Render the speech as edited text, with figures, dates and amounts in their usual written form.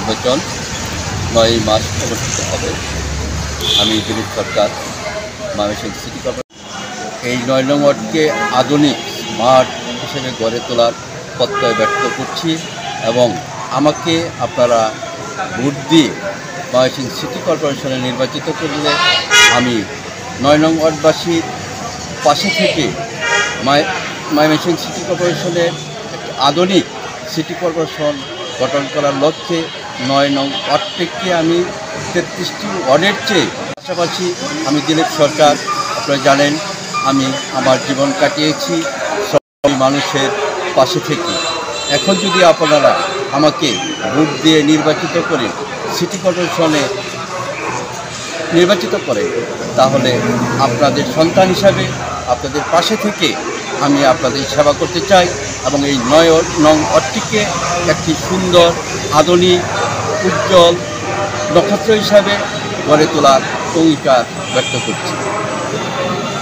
নির্বাচন ৯ মার্চ অনুষ্ঠিত হবে। আমি দিলীপ সরকার, ময়মনসিংহ সিটি কর্পোরেশন এই ৯ নং ওয়ার্ডকে আধুনিক স্মার্ট হিসেবে গড়ে তোলার প্রত্যয় ব্যক্ত করছি এবং আমাকে আপনারা ভোট দিয়ে ময়মনসিংহ সিটি কর্পোরেশনে নির্বাচিত করলে আমি ৯ নং ওয়ার্ডবাসীর পাশে থেকে ময়মনসিংহ সিটি কর্পোরেশনের একটি আধুনিক সিটি কর্পোরেশন গঠন করার লক্ষ্যে ৯ নং ওয়ার্ড থেকে আমি ৩৩টি ওয়ার্ডের চেয়ে পাশাপাশি আমি দিলীপ সরকার, আপনারা জানেন আমি আমার জীবন কাটিয়েছি সবাই মানুষের পাশে থেকে। এখন যদি আপনারা আমাকে ভোট দিয়ে নির্বাচিত করে সিটি কর্পোরেশনে নির্বাচিত করে তাহলে আপনাদের সন্তান হিসাবে আপনাদের পাশে থেকে আমি আপনাদের সেবা করতে চাই এবং এই ৯ নং ওয়ার্ডটিকে একটি সুন্দর আধুনিক উজ্জ্বল নক্ষত্র হিসাবে গড়ে তোলার অঙ্গীকার ব্যক্ত করছি।